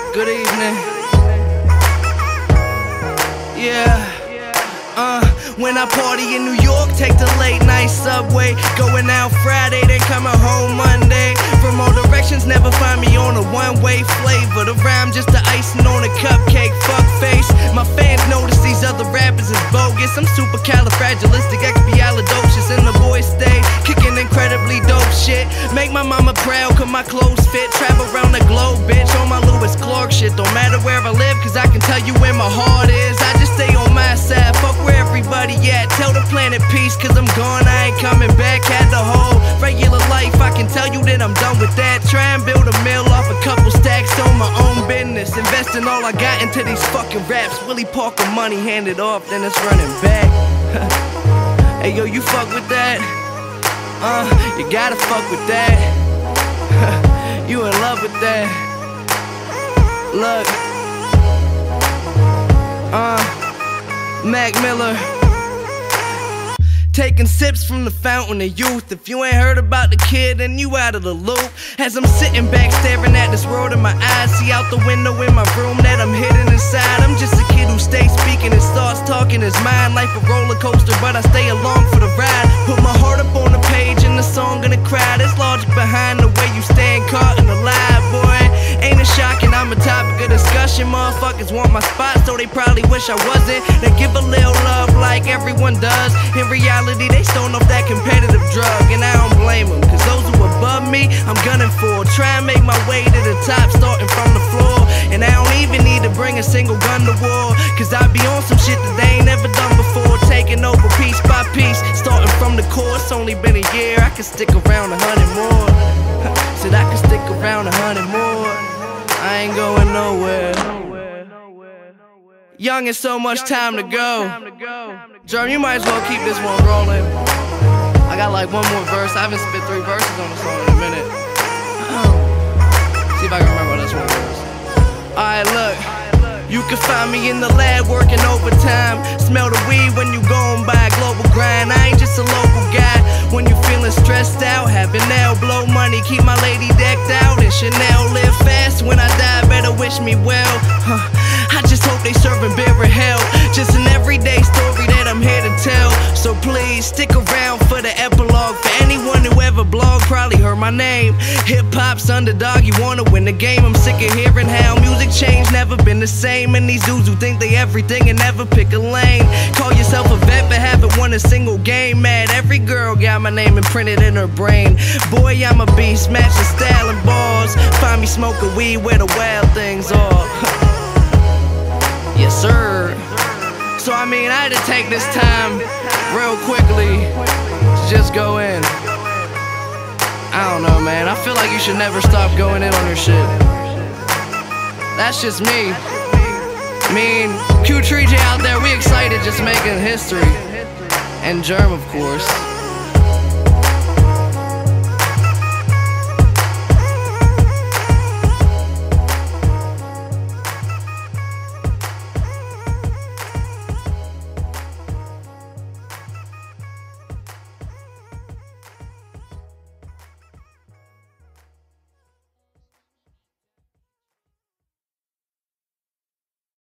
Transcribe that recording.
Good evening. Yeah. When I party in New York, take the late night subway. Going out Friday, then coming home Monday. From all directions, never find me on a one-way flavor. The rhyme just the icing on a cupcake, fuck face. My fans notice these other rappers is bogus. I'm supercalifragilisticexpialidocious, and the boys stay kicking incredibly dope shit. Make my mama proud, cause my clothes fit. Travel around the globe, bitch, on my Louis Clark shit. Don't matter where I live, cause I can tell you where my heart is. I just stay on my side, fuck where everybody at. Tell the planet peace, cause I'm gone, I ain't coming back. Had the whole regular life, I can tell you that I'm done with that. Try and build a mill off a couple stacks on my own business. Investing all I got into these fucking raps. Willie Parker money handed off, then it's running back. Hey yo, you fuck with that? You gotta fuck with that. You in love with that? Look, Mac Miller, taking sips from the fountain of youth. If you ain't heard about the kid, then you out of the loop. As I'm sitting back staring at this world in my eyes, see out the window in my room that I'm hidden inside. I'm just a kid who stays speaking and starts talking his mind. Life a roller coaster, but I stay along for the ride. Put my heart up on the page and the song gonna cry. There's logic behind the way you stand caught in the lie, boy. Ain't it shocking, I'm a topic of discussion. Motherfuckers want my spot, so they probably wish I wasn't. They give a little love like everyone does. In reality, they stone off that competitive drug, and I don't blame them, cause those who above me, I'm gunning for. Try and make my way to the top, starting from the floor. And I don't even need to bring a single gun to war, cause I be on some shit that they ain't never done before. Taking over piece by piece, starting from the core. It's only been a year, I can stick around 100 more. Said I can stick around 100 more. I ain't going nowhere. Young and so much time to go. Jerm, you might as well keep this one rolling. I got like one more verse. I haven't spit 3 verses on the song in a minute. See if I can remember this one verse. Alright, look. You can find me in the lab working overtime. Smell the weed when you going by a global grind. I ain't just a local guy. When you feeling stressed out, having nail blow money, keep my lady decked out in Chanel. Live fast, when I die, better wish me well. I just hope they serving beer in hell. Just an everyday story that I'm here to tell. So please stick around for the epilogue. For anyone who ever blogged, probably heard my name. Hip-hop's underdog, you wanna win the game. I'm sick of hearing how music changed, never been the same. And these dudes who think they everything and never pick a lane. Call yourself a vet but haven't won a single game. Mad every girl got my name imprinted in her brain. Boy, I'm a beast, matching style and balls. Find me smoking weed where the wild things are. Yes sir. So I mean, I had to take this time real quickly to just go in. I don't know, man, I feel like you should never stop going in on your shit. That's just me. Me and Q3J out there, we excited just making history. And Jerm, of course.